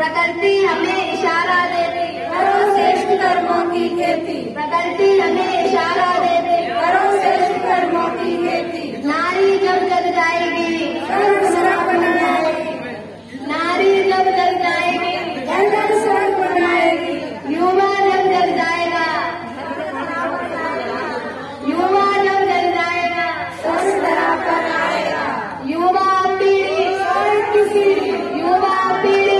प्रकृति हमें इशारा देती, करो श्रेष्ठ कर्मों की खेती। प्रकृति हमें इशारा देती, करो श्रेष्ठ कर्मों की खेती। नारी जब जग जाएगी, सर्व सड़क बनाएगी। नारी जब जग जाएगी, जंगल सड़क बनाएगी। युवा जब जग जाएगा, युवा जब जग जाएगा, स्वस्थ तरह पर आएगा। युवा पीढ़ी स्वर्ग की सीढ़ी, युवा पीढ़ी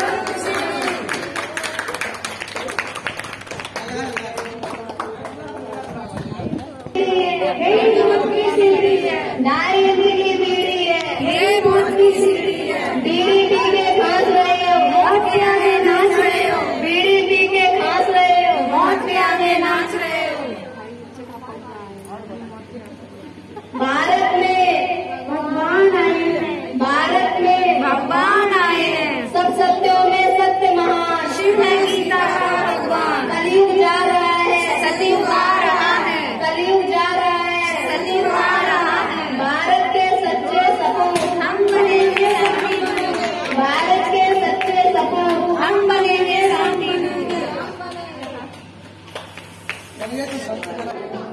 यही मौत की सीढ़ी है, दारिद्र की पीढ़ी है, यही मौत की सीढ़ी है। बीड़ी पी के खास रहे हो, मौत के आगे नाच रहे हो। बीड़ी पी के खास रहे हो, मौत के आगे नाच रहे हो। भारत में भगवान आए हैं, भारत में भगवान आए हैं। सब सत्यों में सत्य महान, शिव है गीता का भगवान। कलयुग जा रहा है, सतयुग आ रहा है। कलयुग जा रहा है, सतयुग आ रहा है। भारत के सच्चे सपूत हम बनेंगे शांति दूत। भारत के सच्चे सपूत हम बनेंगे शांति दूत।